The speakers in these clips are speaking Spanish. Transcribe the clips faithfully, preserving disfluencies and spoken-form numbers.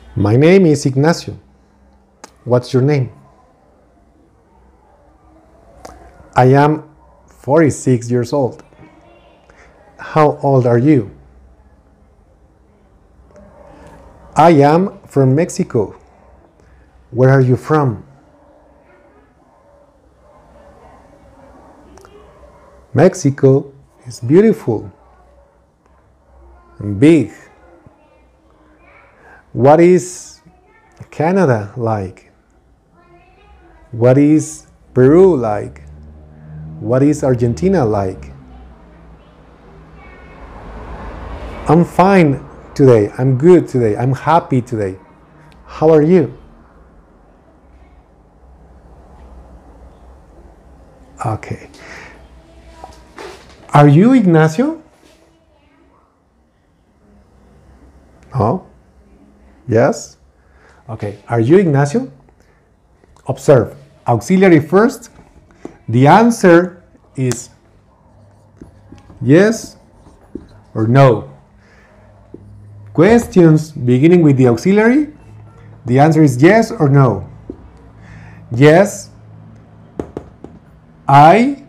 My name is Ignacio. What's your name? I am forty-six years old. How old are you? I am from Mexico. Where are you from? Mexico is beautiful and big. What is Canada like? What is Peru like? What is Argentina like? I'm fine today. I'm good today. I'm happy today. How are you? Okay. Are you Ignacio? No? Yes? Okay. Are you Ignacio? Observe. Auxiliary first. The answer is yes or no. Questions beginning with the auxiliary. The answer is yes or no. Yes, I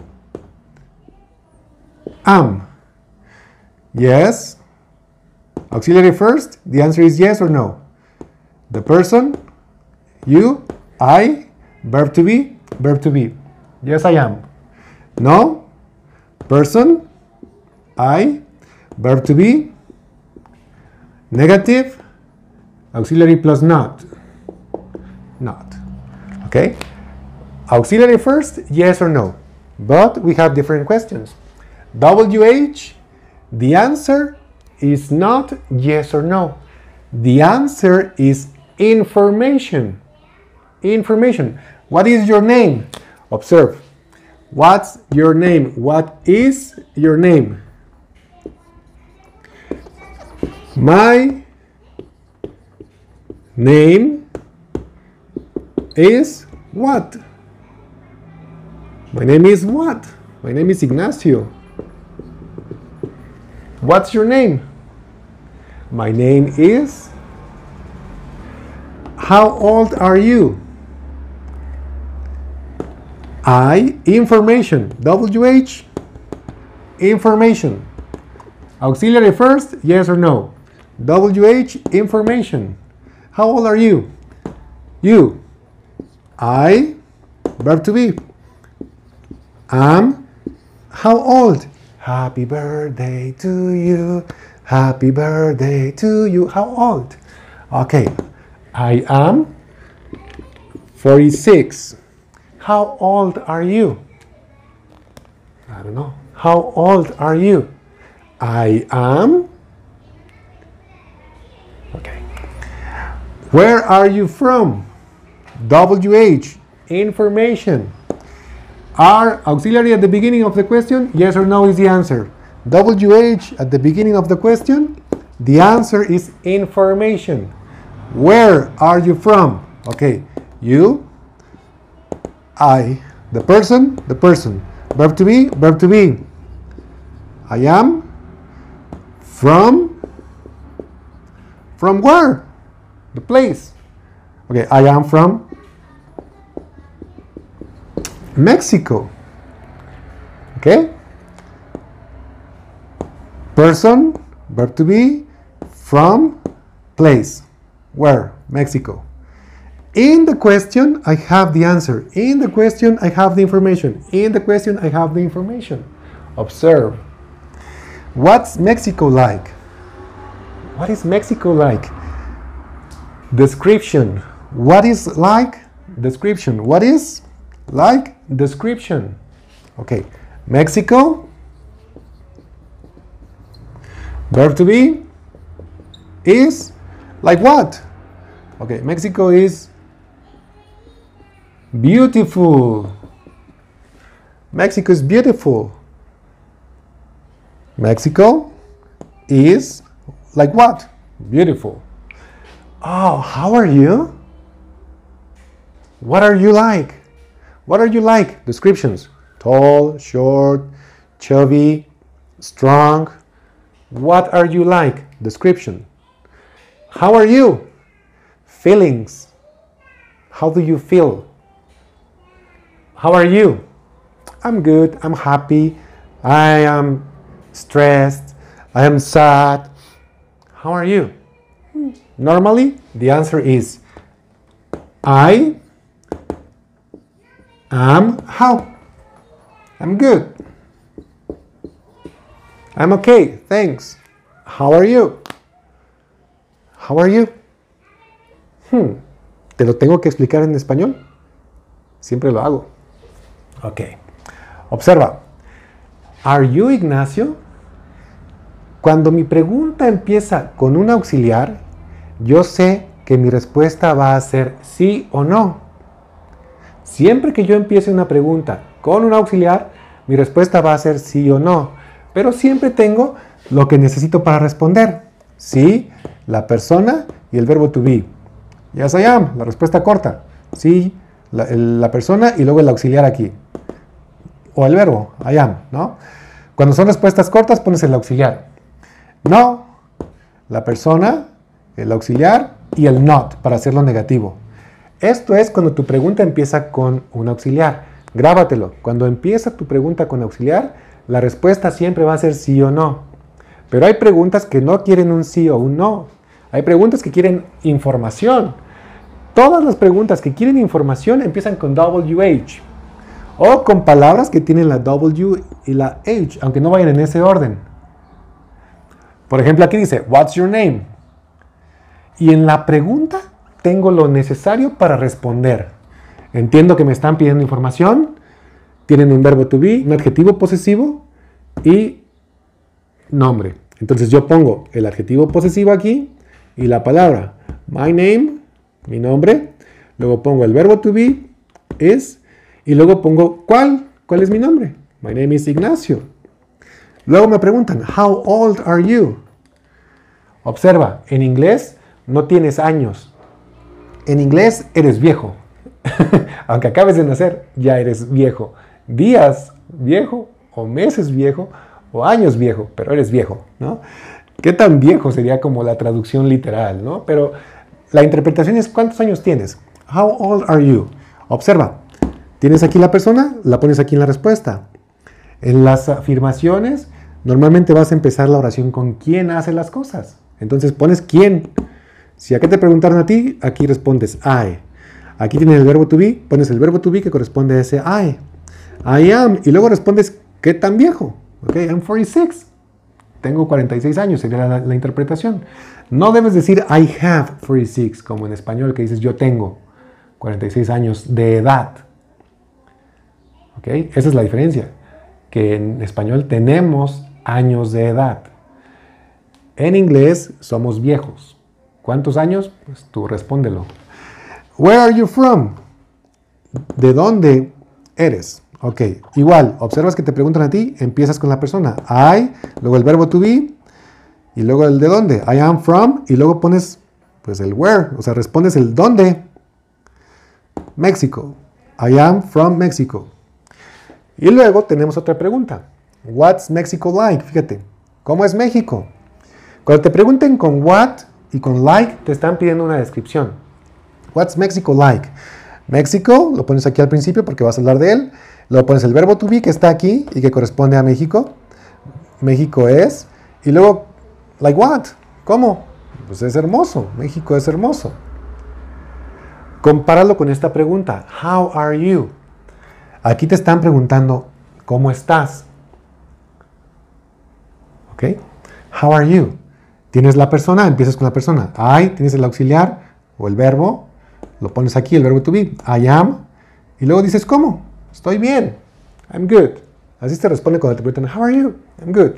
am. Yes. Auxiliary first. The answer is yes or no. The person, you, I, verb to be, verb to be. Yes, I am. No. Person, I, verb to be, negative, auxiliary plus not. Not. Okay? Auxiliary first, yes or no. But we have different questions. W H, the answer is not yes or no. The answer is information. Information. What is your name? Observe. What's your name? What is your name? My name is what? My name is what? My name is Ignacio. What's your name? My name is... How old are you? I, information. W H, information. Auxiliary first, yes or no. W H, information. How old are you? You. I, verb to be. Am, how old? Happy birthday to you. Happy birthday to you. How old? Okay. I am forty-six. How old are you? I don't know. How old are you? I am... Okay. Where are you from? W H, information. Are auxiliary at the beginning of the question? Yes or no is the answer. W H at the beginning of the question? The answer is information. Where are you from? Okay, you, I, the person, the person. Verb to be, verb to be. I am from, from where? The place. Okay, I am from Mexico. Okay? Person, verb to be, from, place. Where? Mexico. In the question, I have the answer. In the question, I have the information. In the question, I have the information. Observe. What's Mexico like? What is Mexico like? Description. What is like? Description. What is like? Description. Okay. Mexico. Verb to be is like what? Okay, Mexico is beautiful. Mexico is beautiful. Mexico is like what? Beautiful. Oh, how are you? What are you like? What are you like? Descriptions. Tall, short, chubby, strong. What are you like? Description. How are you? Feelings. How do you feel? How are you? I'm good. I'm happy. I am stressed. I am sad. How are you? Normally, the answer is I am how? I'm good. I'm okay, thanks. How are you? How are you? Hmm. ¿Te lo tengo que explicar en español? Siempre lo hago. Ok. Observa. Are you Ignacio? Cuando mi pregunta empieza con un auxiliar, yo sé que mi respuesta va a ser sí o no. Siempre que yo empiece una pregunta con un auxiliar, mi respuesta va a ser sí o no. Pero siempre tengo lo que necesito para responder. Sí, la persona y el verbo to be. Yes, I am, la respuesta corta. Sí, la, el, la persona y luego el auxiliar aquí. O el verbo, I am, ¿no? Cuando son respuestas cortas, pones el auxiliar. No, la persona, el auxiliar y el not para hacerlo negativo. Esto es cuando tu pregunta empieza con un auxiliar. Grábatelo. Cuando empieza tu pregunta con auxiliar, la respuesta siempre va a ser sí o no. Pero hay preguntas que no quieren un sí o un no. Hay preguntas que quieren información. Todas las preguntas que quieren información empiezan con W H. O con palabras que tienen la W y la H, aunque no vayan en ese orden. Por ejemplo, aquí dice, what's your name? Y en la pregunta tengo lo necesario para responder. Entiendo que me están pidiendo información. Tienen un verbo to be, un adjetivo posesivo y nombre. Entonces yo pongo el adjetivo posesivo aquí y la palabra my name, mi nombre. Luego pongo el verbo to be, is, y luego pongo ¿cuál? ¿Cuál es mi nombre? My name is Ignacio. Luego me preguntan, how old are you? Observa, en inglés no tienes años. En inglés eres viejo. Aunque acabes de nacer, ya eres viejo. Días viejo, o meses viejo, o años viejo, pero eres viejo, ¿no? ¿Qué tan viejo sería como la traducción literal, ¿no? Pero la interpretación es ¿cuántos años tienes? How old are you? Observa, tienes aquí la persona, la pones aquí en la respuesta. En las afirmaciones, normalmente vas a empezar la oración con quién hace las cosas. Entonces pones quién. Si acá te preguntaron a ti, aquí respondes I. Aquí tienes el verbo to be, pones el verbo to be que corresponde a ese I. I am. Y luego respondes ¿qué tan viejo? Ok, I'm forty-six. Tengo cuarenta y seis años, sería la, la interpretación. No debes decir I have forty-six, como en español que dices yo tengo cuarenta y seis años de edad. Ok, esa es la diferencia. Que en español tenemos años de edad. En inglés somos viejos. ¿Cuántos años? Pues tú respóndelo. Where are you from? ¿De dónde eres? Ok, igual, observas que te preguntan a ti, empiezas con la persona. I, luego el verbo to be, y luego el de dónde. I am from, y luego pones pues el where, o sea, respondes el dónde. México. I am from Mexico. Y luego tenemos otra pregunta. What's Mexico like? Fíjate, ¿cómo es México? Cuando te pregunten con what y con like, te están pidiendo una descripción. What's Mexico like? México, lo pones aquí al principio porque vas a hablar de él. Luego pones el verbo to be que está aquí y que corresponde a México. México es. Y luego, like what? ¿Cómo? Pues es hermoso. México es hermoso. Compáralo con esta pregunta. How are you? Aquí te están preguntando, ¿cómo estás? ¿Ok? How are you? Tienes la persona, empiezas con la persona. I, tienes el auxiliar o el verbo. Lo pones aquí, el verbo to be. I am. Y luego dices, ¿cómo? Estoy bien. I'm good. Así te responde cuando te preguntan, how are you? I'm good.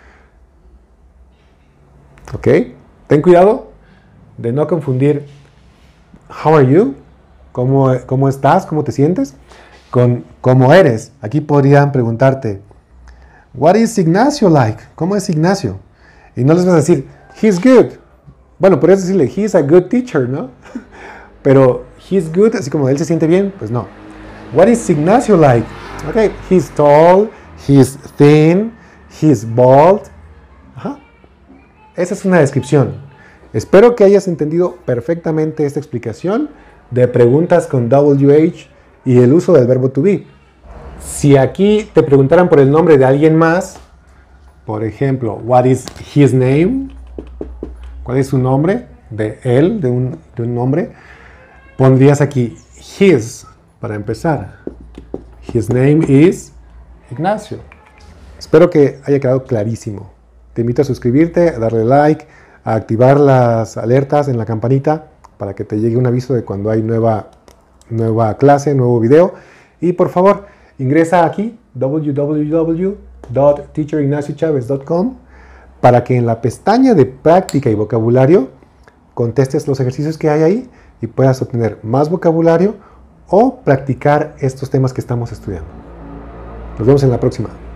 ¿Ok? Ten cuidado de no confundir how are you, cómo, cómo estás, cómo te sientes, con cómo eres. Aquí podrían preguntarte, what is Ignacio like? ¿Cómo es Ignacio? Y no les vas a decir, he's good. Bueno, podrías decirle, he's a good teacher, ¿no? Pero he's good, así como él se siente bien, pues no. What is Ignacio like? Okay, he's tall, he's thin, he's bald. Ajá. Esa es una descripción. Espero que hayas entendido perfectamente esta explicación de preguntas con W H y el uso del verbo to be. Si aquí te preguntaran por el nombre de alguien más, por ejemplo, what is his name? ¿Cuál es su nombre? De él, de un, de un nombre. Pondrías aquí his, para empezar. His name is Ignacio. Espero que haya quedado clarísimo. Te invito a suscribirte, a darle like, a activar las alertas en la campanita para que te llegue un aviso de cuando hay nueva, nueva clase, nuevo video. Y por favor, ingresa aquí, w w w punto teacher ignacio chavez punto com, para que en la pestaña de práctica y vocabulario contestes los ejercicios que hay ahí y puedas obtener más vocabulario o practicar estos temas que estamos estudiando. Nos vemos en la próxima.